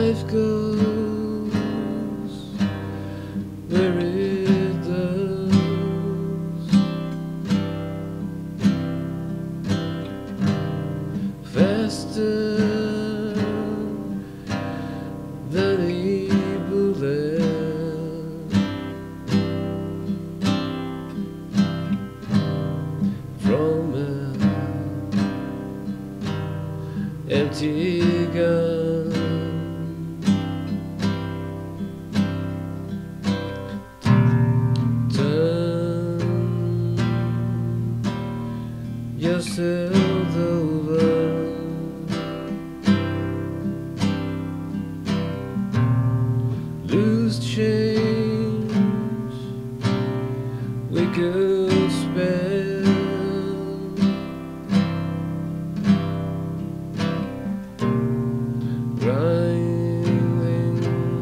life goes where it does. Faster than a bullet, from an empty gun. Turn yourself over, loose change we could spend. Grinding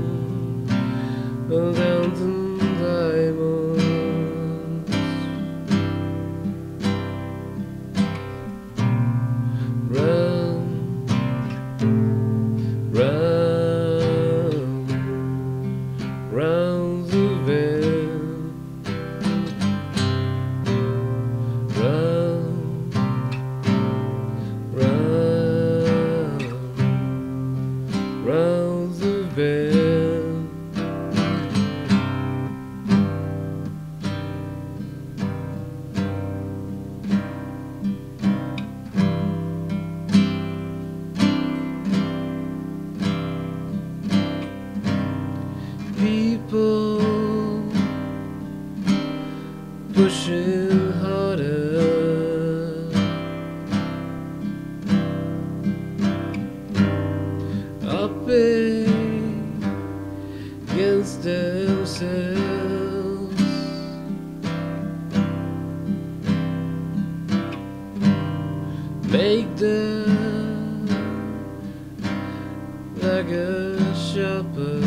down the diamonds, round, round, round the bend, round, round, round the bend. People pushing harder, up against themselves. Make the daggers sharper,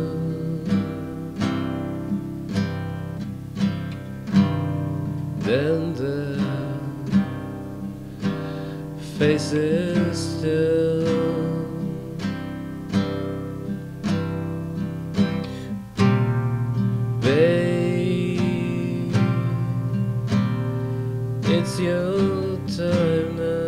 then the faces still. Babe, it's your time now.